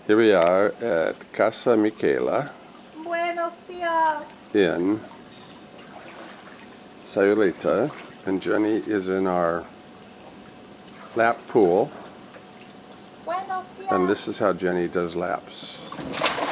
Here we are at Casa Michaela Buenos días. in Sayulita, and Jenny is in our lap pool, Buenos días. and this is how Jenny does laps.